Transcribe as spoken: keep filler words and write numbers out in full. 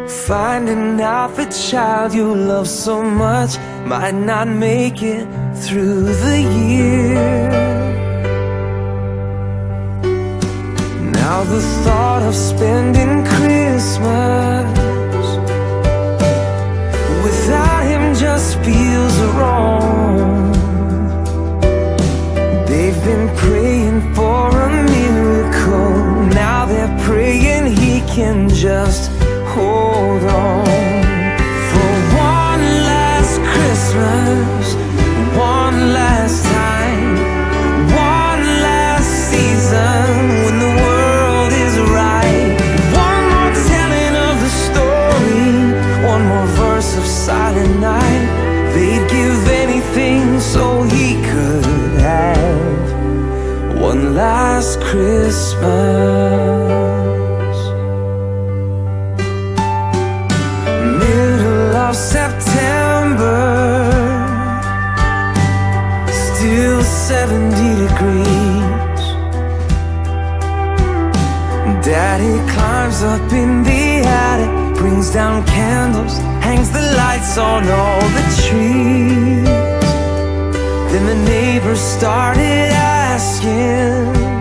Finding out the child you love so much might not make it through the year. Now the thought of spending Christmas without him just feels wrong. They've been praying for a miracle. Now they're praying he can just hold on. For one last Christmas, one last time, one last season when the world is right. One more telling of the story, one more verse of Silent Night. They'd give anything so he could have one last Christmas. September, still seventy degrees. Daddy climbs up in the attic, brings down candles, hangs the lights on all the trees. Then the neighbors started asking,